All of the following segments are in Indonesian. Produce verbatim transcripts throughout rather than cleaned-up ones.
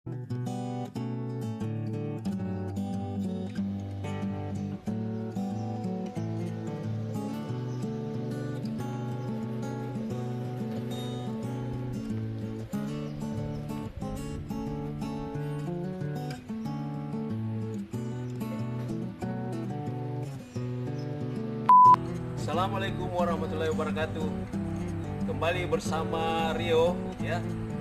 Assalamualaikum warahmatullahi wabarakatuh. Kembali bersama Rio ya.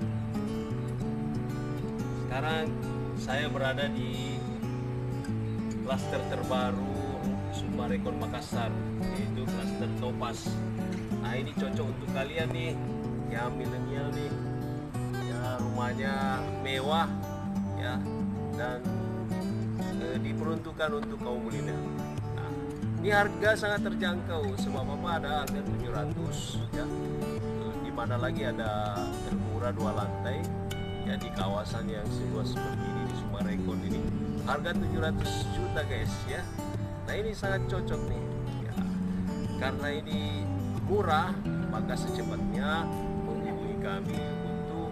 Sekarang saya berada di klaster terbaru Summarecon Makassar, yaitu klaster Topaz. Nah, ini cocok untuk kalian nih yang milenial nih. Ya, rumahnya mewah ya, dan eh, diperuntukkan untuk kaum milenial. Ini harga sangat terjangkau, sebab apa, ada harga tujuh ratus ya. Di mana lagi ada termurah dua lantai ya di kawasan yang seluas seperti ini di Summarecon ini. Harga tujuh ratus juta guys ya. Nah, ini sangat cocok nih ya. Karena ini murah, maka secepatnya menghubungi kami untuk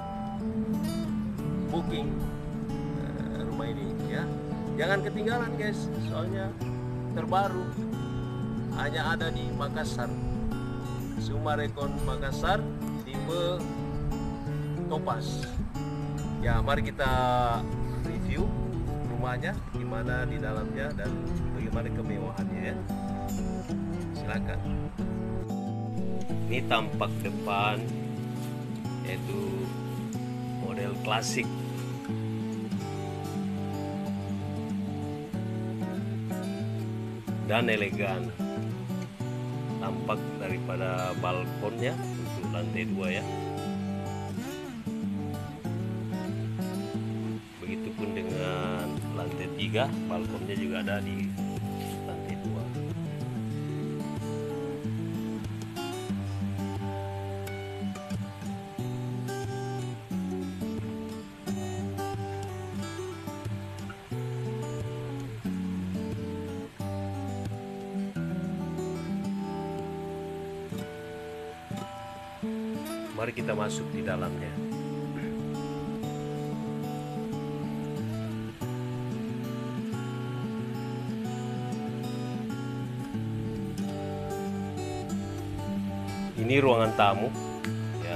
booking uh, rumah ini ya. Jangan ketinggalan guys, soalnya terbaru, hanya ada di Makassar, Summarecon Makassar, tipe Topaz. Ya, mari kita review rumahnya, gimana di dalamnya dan bagaimana kemewahannya ya. Silakan. Ini tampak depan, yaitu model klasik. Dan elegan, tampak daripada balkonnya untuk lantai dua ya. Begitupun dengan lantai tiga, balkonnya juga ada di lantai dua. Mari kita masuk di dalamnya. Ini ruangan tamu ya.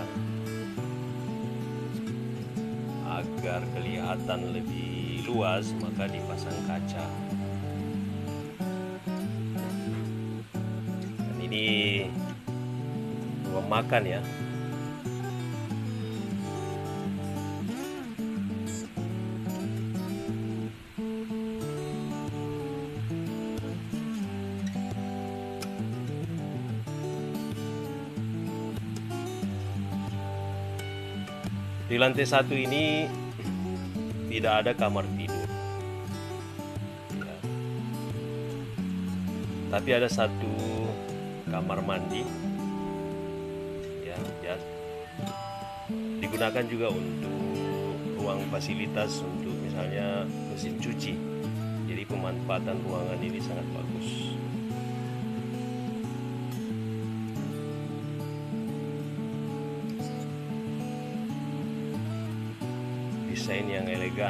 Agar kelihatan lebih luas, maka dipasang kaca. Dan ini ruang makan ya. Di lantai satu ini tidak ada kamar tidur ya. Tapi ada satu kamar mandi ya, ya. Digunakan juga untuk ruang fasilitas, untuk misalnya mesin cuci. Jadi pemanfaatan ruangan ini sangat bagus. Desain yang elegan.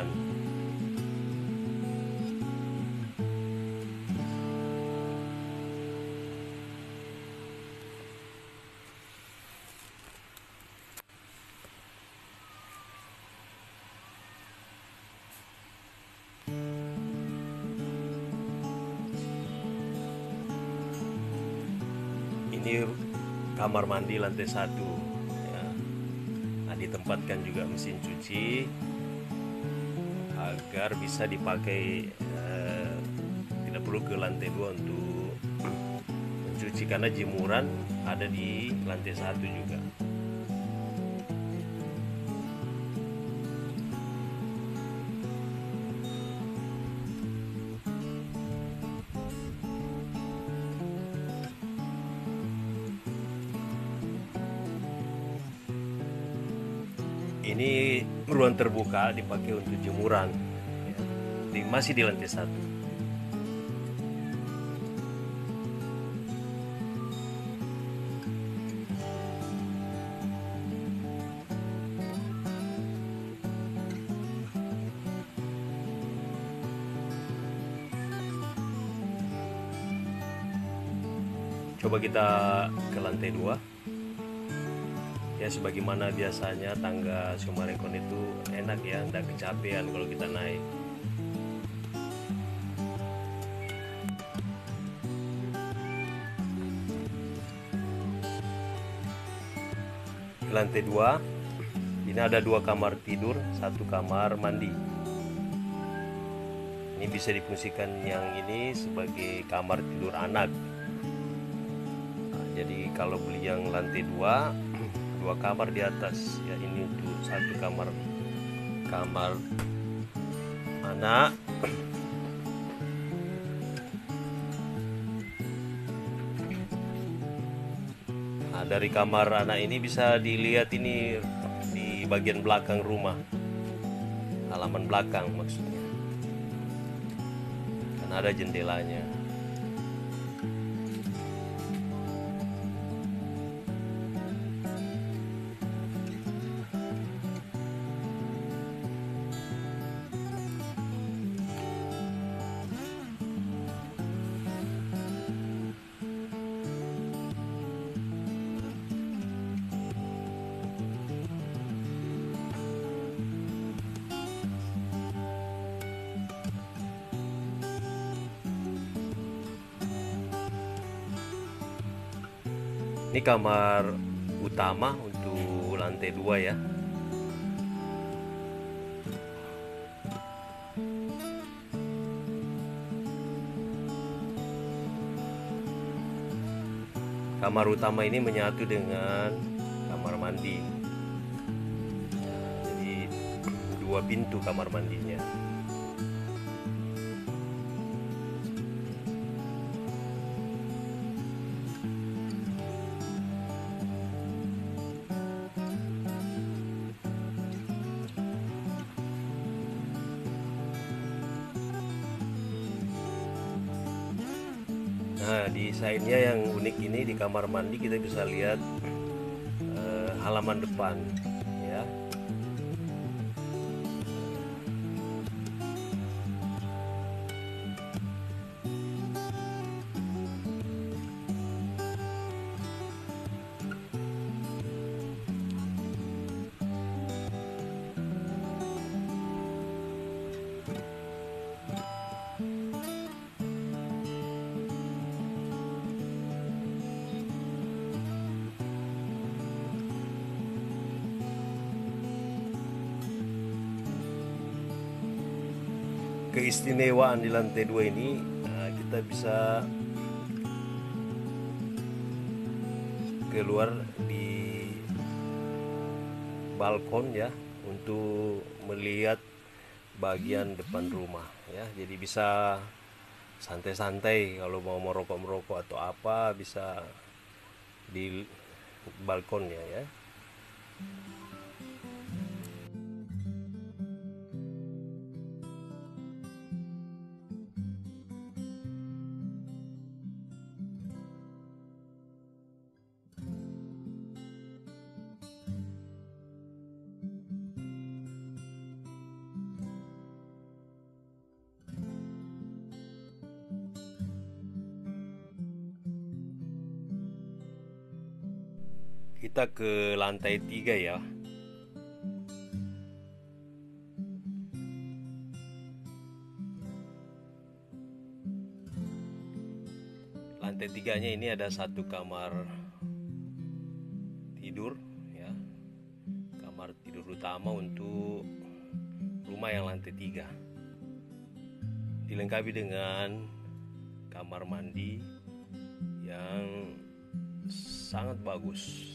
Ini kamar mandi lantai satu ya. Nah, ditempatkan juga mesin cuci agar bisa dipakai, eh, tidak perlu ke lantai dua untuk mencuci, karena jemuran ada di lantai satu juga. Ini ruang terbuka dipakai untuk jemuran ya. Di, masih di lantai satu. Coba kita ke lantai dua. Ya sebagaimana biasanya tangga Summarecon itu enak ya, tidak kecapean kalau kita naik. Di lantai dua ini ada dua kamar tidur, satu kamar mandi. Ini bisa difungsikan yang ini sebagai kamar tidur anak. Nah, jadi kalau beli yang lantai dua, dua kamar di atas ya, ini untuk satu kamar kamar anak. Nah, dari kamar anak ini bisa dilihat ini di bagian belakang rumah, halaman belakang maksudnya, kan ada jendelanya. Ini kamar utama untuk lantai dua ya. Kamar utama ini menyatu dengan kamar mandi. Nah, jadi dua pintu kamar mandinya. Nah, di side-nya yang unik ini di kamar mandi kita bisa lihat eh, halaman depan ya. Keistimewaan di lantai dua ini, nah, kita bisa keluar di balkon ya untuk melihat bagian depan rumah ya. Jadi bisa santai-santai kalau mau merokok-merokok atau apa, bisa di balkonnya ya. Kita ke lantai tiga ya. Lantai tiganya ini ada satu kamar tidur ya, kamar tidur utama untuk rumah yang lantai tiga, dilengkapi dengan kamar mandi yang sangat bagus.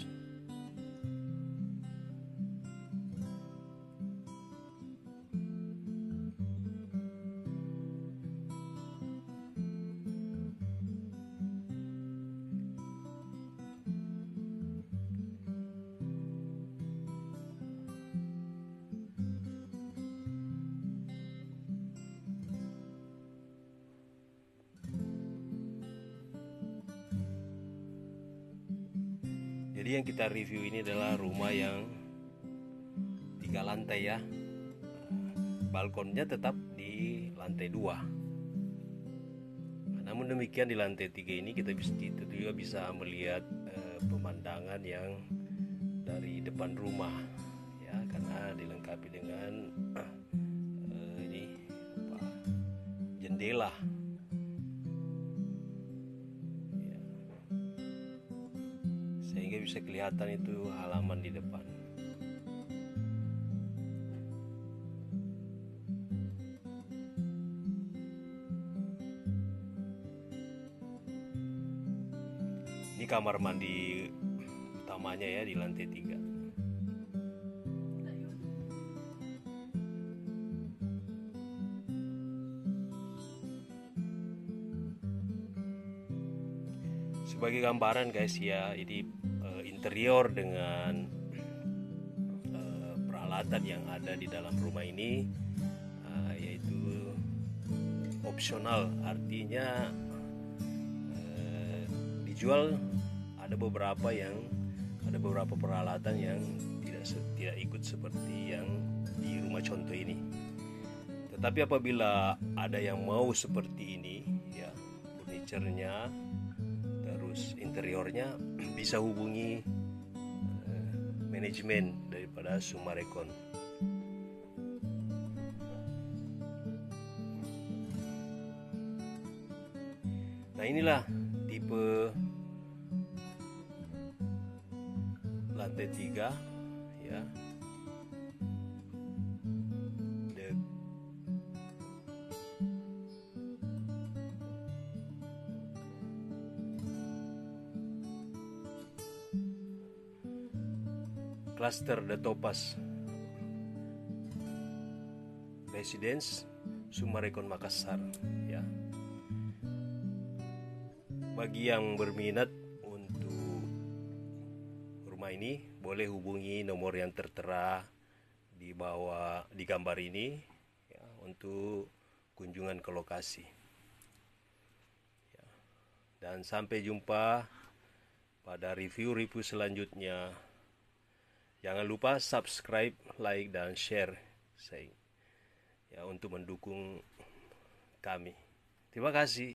Jadi yang kita review ini adalah rumah yang tiga lantai ya. Balkonnya tetap di lantai dua. Namun Namun demikian di lantai tiga ini kita bisa itu juga bisa melihat eh, pemandangan yang dari depan rumah ya, karena dilengkapi dengan eh, ini apa, jendela ya, sehingga bisa kelihatan itu halaman di depan. Ini kamar mandi utamanya ya di lantai tiga. Sebagai gambaran guys ya, ini uh, interior dengan uh, peralatan yang ada di dalam rumah ini uh, yaitu opsional, artinya uh, dijual. Ada beberapa yang ada beberapa peralatan yang tidak tidak ikut seperti yang di rumah contoh ini. Tetapi apabila ada yang mau seperti ini ya, furniturnya terus interiornya, bisa hubungi uh, manajemen daripada Summarecon. Nah inilah tipe lantai tiga ya, The Cluster The Topaz Residence Summarecon Makassar ya. Bagi yang berminat ini boleh hubungi nomor yang tertera di bawah di gambar ini ya, untuk kunjungan ke lokasi ya. Dan sampai jumpa pada review-review selanjutnya. Jangan lupa subscribe, like, dan share saya ya, untuk mendukung kami. Terima kasih.